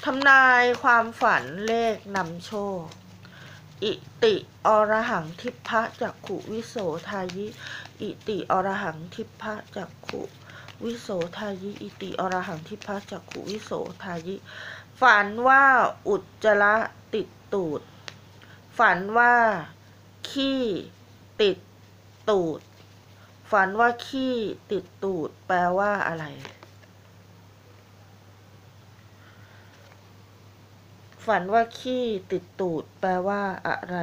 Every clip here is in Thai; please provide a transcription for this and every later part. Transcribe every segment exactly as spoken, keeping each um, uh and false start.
ทำนายความฝันเลขนำโชคอิติอรหังทิพพะจักขุวิโสทายิอิติอรหังทิพพะจักขุวิโสทายิอิติอรหังทิพพะจักขุวิโสทายิฝันว่าอุจจาระติดตูดฝันว่าขี้ติดตูดฝันว่าขี้ติดตูดแปลว่าอะไรฝันว่าขี้ติดตูดแปลว่าอะไร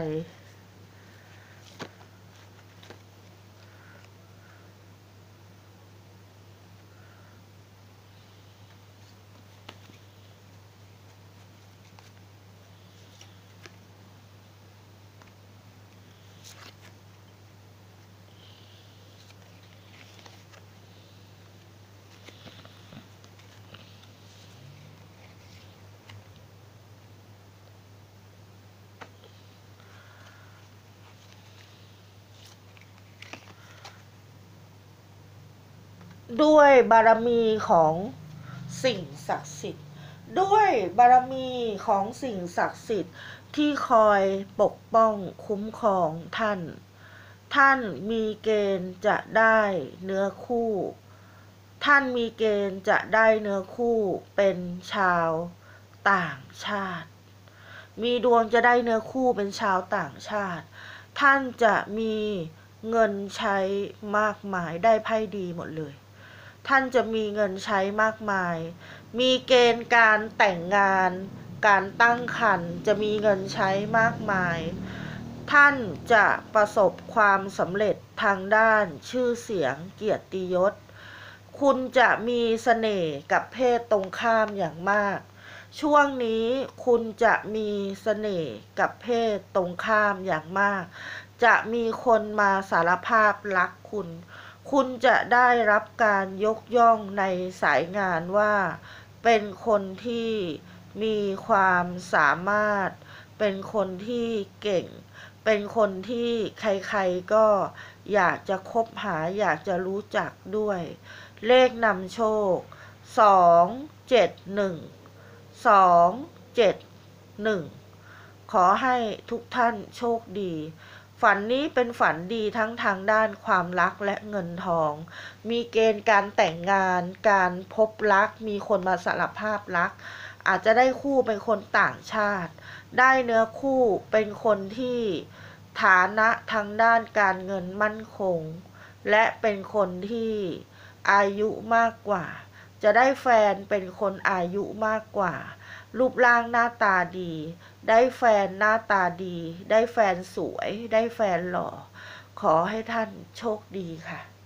ด้วยบารมีของสิ่งศักดิ์สิทธิ์ด้วยบารมีของสิ่งศักดิ์สิทธิ์ที่คอยปกป้องคุ้มครองท่านท่านมีเกณฑ์จะได้เนื้อคู่ท่านมีเกณฑ์จะได้เนื้อคู่เป็นชาวต่างชาติมีดวงจะได้เนื้อคู่เป็นชาวต่างชาติท่านจะมีเงินใช้มากมายได้ไพ่ดีหมดเลยท่านจะมีเงินใช้มากมายมีเกณฑ์การแต่งงานการตั้งครรภ์จะมีเงินใช้มากมายท่านจะประสบความสำเร็จทางด้านชื่อเสียงเกียรติยศคุณจะมีเสน่ห์กับเพศตรงข้ามอย่างมากช่วงนี้คุณจะมีเสน่ห์กับเพศตรงข้ามอย่างมากจะมีคนมาสารภาพรักคุณคุณจะได้รับการยกย่องในสายงานว่าเป็นคนที่มีความสามารถเป็นคนที่เก่งเป็นคนที่ใครๆก็อยากจะคบหาอยากจะรู้จักด้วยเลขนำโชคสองเจ็ดหนึ่งสองเจ็ดหนึ่งขอให้ทุกท่านโชคดีฝันนี้เป็นฝันดีทั้งทางด้านความรักและเงินทองมีเกณฑ์การแต่งงานการพบรักมีคนมาสารภาพรักอาจจะได้คู่เป็นคนต่างชาติได้เนื้อคู่เป็นคนที่ฐานะทางด้านการเงินมั่นคงและเป็นคนที่อายุมากกว่าจะได้แฟนเป็นคนอายุมากกว่ารูปร่างหน้าตาดีได้แฟนหน้าตาดีได้แฟนสวยได้แฟนหล่อขอให้ท่านโชคดีค่ะ